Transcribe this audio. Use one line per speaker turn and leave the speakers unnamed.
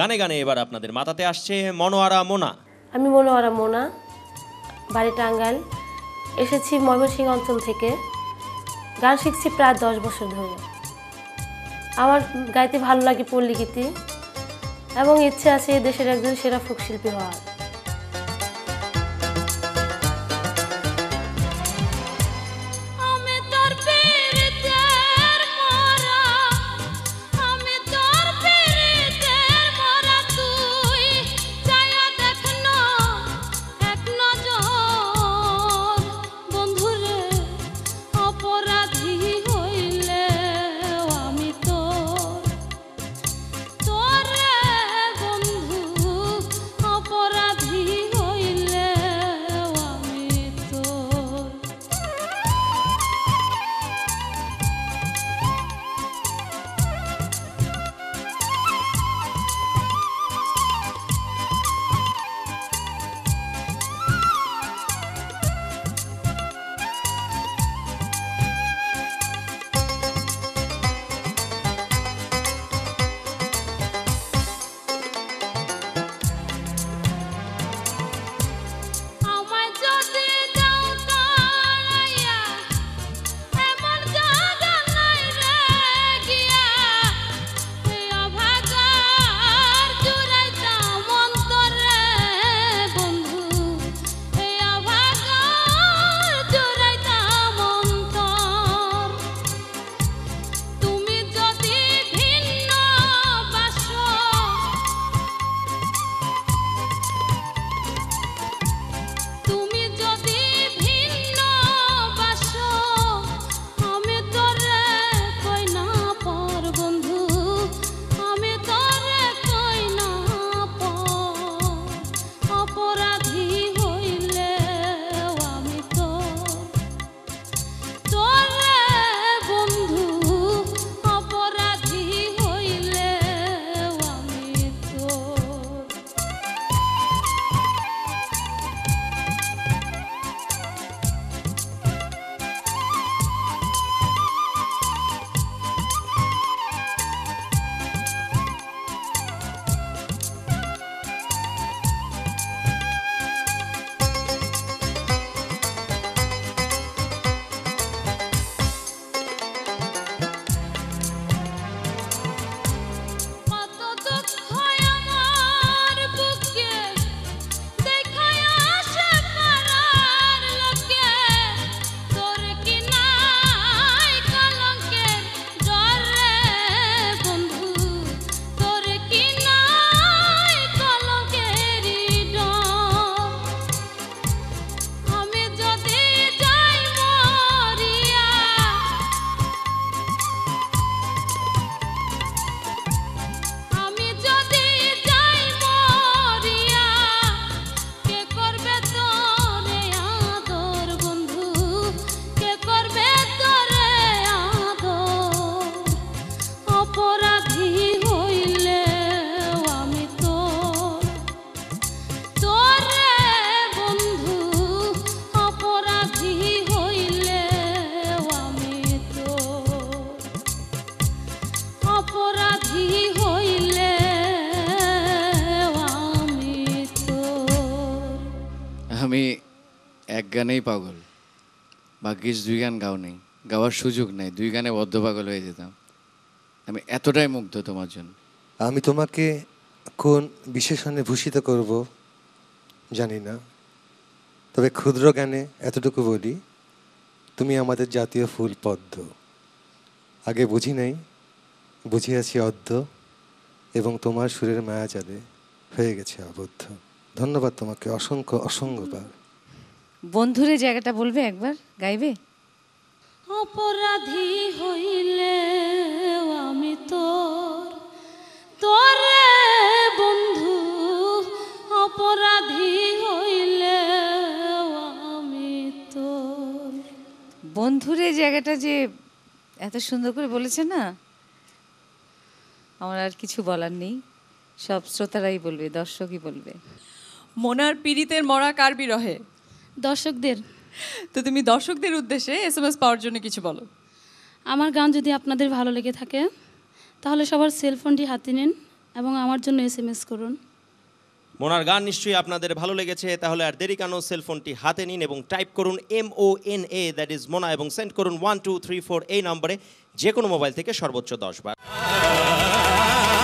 গানে গানে এবার আপনাদের মাথাতে আসছে মনোয়ারা মোনা।
আমি মনোয়ারা মোনা, বাড়ি টাঙ্গাইল, এসেছি ময়মনসিংহ অঞ্চল থেকে। গান শিখছি প্রায় 10 বছর ধরে। আমার গাইতে ভালো লাগে পল্লী গীতি এবং ইচ্ছে আছে দেশের একজন সেরা ফোক শিল্পী হওয়ার।
আমি এক গানেই পাগল, ভাগ্যিস 2 গান গাও নেই, গাওয়ার সুযোগ নেই, 2 গানে বদ্ধ পাগল হয়ে যেতাম। আমি এতটাই মুগ্ধ তোমার জন্য।
আমি তোমাকে কোন বিশেষণে ভূষিত করব জানি না, তবে ক্ষুদ্র জ্ঞানে এতটুকু বলি, তুমি আমাদের জাতীয় ফুল পদ্ম। আগে বুঝি নাই, বুঝিয়াছি অদ্য, এবং তোমার সুরের মায়াজালে হয়ে গেছে আবদ্ধ। ধন্যবাদ তোমাকে, অসংখ্য অসংখ্যবার।
বন্ধুরে জায়গাটা বলবে একবার, গাইবে?
অপরাধী হইলে আমি তোরে বন্ধু, অপরাধী হইলে আমি তোর।
বন্ধুরে জায়গাটা যে এত সুন্দর করে বলেছে না, আমার আর কিছু বলার নেই, সব শ্রোতারাই বলবে, দর্শকই বলবে।
মোনার পীড়িতের মরা কার বিরহে?
দর্শকদের।
তো তুমি দর্শকদের উদ্দেশ্যে SMS পাওয়ার জন্য কিছু বলো।
আমার গান যদি আপনাদের ভালো লেগে থাকে তাহলে সবার সেলফোনটি হাতে নিন
এবং আমার জন্য SMS করুন।
মোনার গান নিশ্চয়ই আপনাদের ভালো লেগেছে, তাহলে আর দেরি কেন, সেলফোনটি হাতে নিন এবং টাইপ করুন MONA, দ্যাট ইজ মোনা, এবং সেন্ড করুন 1234 এই নম্বরে, যে কোনো মোবাইল থেকে সর্বোচ্চ 10 বার।